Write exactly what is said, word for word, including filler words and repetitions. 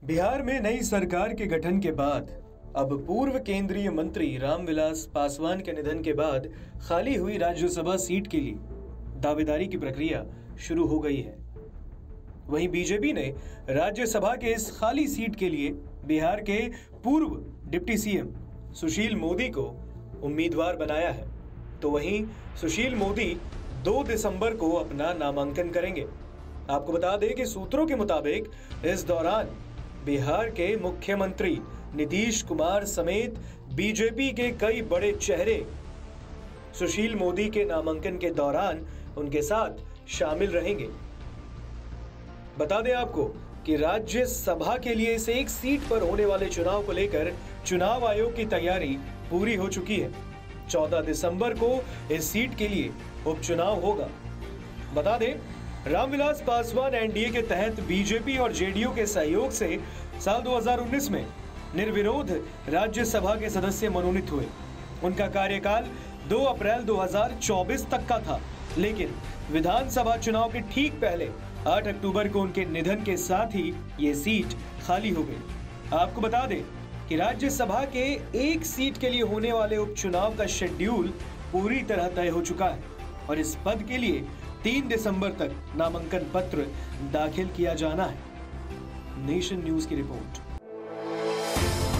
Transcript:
बिहार में नई सरकार के गठन के बाद अब पूर्व केंद्रीय मंत्री रामविलास पासवान के निधन के बाद खाली हुई राज्यसभा सीट के लिए दावेदारी की प्रक्रिया शुरू हो गई है। वहीं बीजेपी ने राज्यसभा के इस खाली सीट के लिए बिहार के पूर्व डिप्टी सीएम सुशील मोदी को उम्मीदवार बनाया है। तो वहीं सुशील मोदी दो दिसंबर को अपना नामांकन करेंगे। आपको बता दें कि सूत्रों के मुताबिक इस दौरान बिहार के मुख्यमंत्री नीतीश कुमार समेत बीजेपी के कई बड़े चेहरे सुशील मोदी के नामांकन के दौरान उनके साथ शामिल रहेंगे। बता दें आपको कि राज्यसभा के लिए इस एक सीट पर होने वाले चुनाव को लेकर चुनाव आयोग की तैयारी पूरी हो चुकी है। चौदह दिसंबर को इस सीट के लिए उपचुनाव होगा। बता दें, रामविलास पासवान एनडीए के तहत बीजेपी और जेडीयू के सहयोग से साल दो हज़ार उन्नीस में निर्विरोध राज्यसभा के सदस्य मनोनीत हुए। उनका कार्यकाल दो अप्रैल दो हज़ार चौबीस तक का था, लेकिन विधानसभा चुनाव के ठीक पहले आठ अक्टूबर को उनके निधन के साथ ही ये सीट खाली हो गई। आपको बता दें कि राज्यसभा के एक सीट के लिए होने वाले उपचुनाव का शेड्यूल पूरी तरह तय हो चुका है और इस पद के लिए तीन दिसंबर तक नामांकन पत्र दाखिल किया जाना है। नेशन न्यूज की रिपोर्ट।